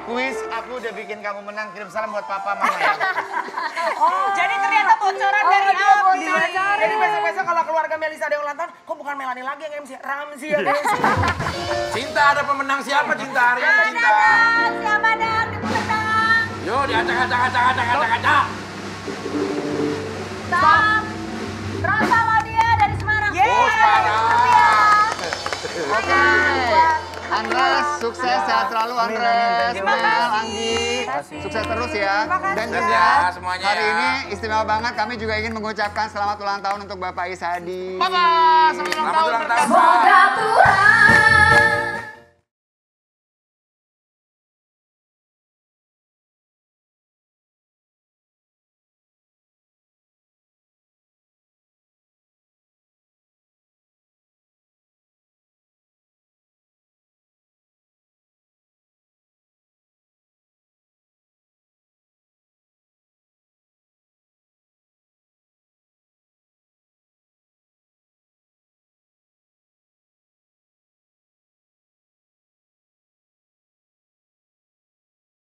kuis, aku udah bikin kamu menang. Kirim salam buat papa mama ya. Jadi ternyata bocoran dari Abi. Jadi besok-besok kalau keluarga Melisa ada yang ulang tahun, kok bukan Melani lagi yang MC, Ramzi ya guys. Cinta, ada pemenang siapa Cinta? Hari ini Cinta. Siapa dang di pemenang? Yo, diacak-acak. Stop. Rasa Laudia dari Semarang. Oh, Semarang. Oke. Andres, sukses sehat selalu Andres. Mel, Anggi, sukses terus ya. Dan juga ya, semuanya hari ya. ini istimewa banget. Kami juga ingin mengucapkan selamat ulang tahun untuk Bapak Isadi. Selamat ulang tahun. Semoga Tuhan